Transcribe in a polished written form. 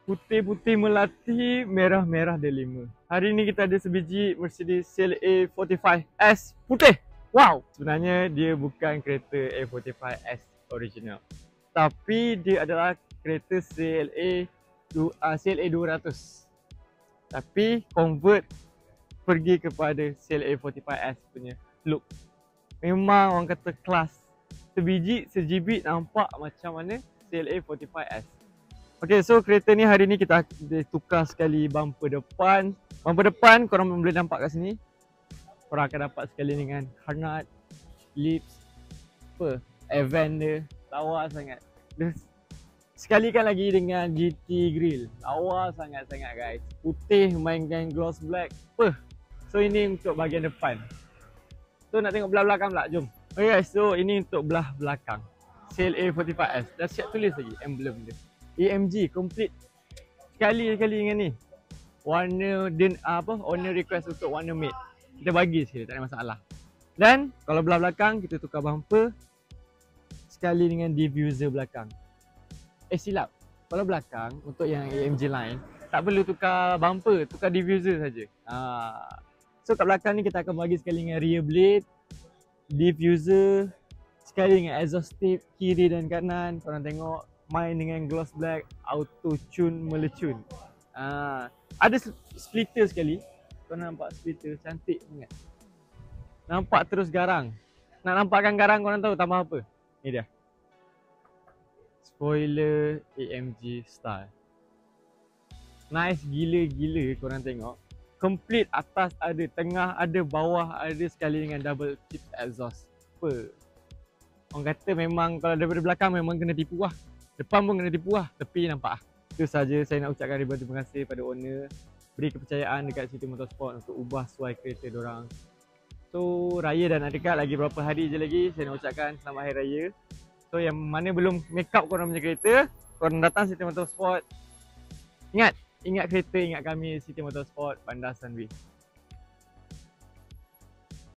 Putih-putih melati, merah-merah delima. Hari ni kita ada sebiji Mercedes CLA 45S putih. Wow! Sebenarnya dia bukan kereta A45S original. Tapi dia adalah kereta CLA 200. Tapi convert pergi kepada CLA 45S punya look. Memang orang kata kelas. Sebiji, sejibit nampak macam mana CLA 45S. Okay, so kereta ni hari ni kita tukar sekali bumper depan. Bumper depan korang boleh nampak kat sini. Korang akan dapat sekali dengan Carnot, lips, event dia lawa sangat. Dia sekalikan lagi dengan GT grill. Lawa sangat-sangat guys. Putih mainkan gloss black. So ini untuk bahagian depan. So nak tengok belah belakang pula, jom. Okay guys, so ini untuk belah belakang CLA 45S. Dah siap tulis lagi emblem dia. AMG complete sekali-sekali dengan ni. Warna owner request untuk warna matte. Kita bagi sekali, tak ada masalah. Dan kalau belah belakang kita tukar bumper sekali dengan diffuser belakang. Silap. Kalau belakang untuk yang AMG line tak perlu tukar bumper, tukar diffuser saja. So kat belakang ni kita akan bagi sekali dengan rear blade, diffuser, sekali dengan exhaust tip kiri dan kanan. Korang tengok main dengan gloss black, auto tune melecun. Ada splitter sekali. Korang nampak splitter cantik sangat. Nampak terus garang. Nak nampakkan garang korang tahu tambah apa? Ni dia. Spoiler AMG style. Nice gila-gila korang tengok. Complete, atas ada, tengah ada, bawah ada, sekali dengan double tip exhaust. Orang kata memang kalau daripada belakang memang kena tipu lah. Depan pun kena tipu lah, tepi nampak lah. Itu saja saya nak ucapkan ribuan terima kasih pada owner. Beri kepercayaan dekat City Motorsport untuk ubah suai kereta diorang. So raya dah nak dekat, lagi berapa hari je lagi. Saya nak ucapkan selamat hari raya. So yang mana belum make up korang punya kereta, korang datang City Motorsport. Ingat kereta, ingat kami City Motorsport Bandar Sunway.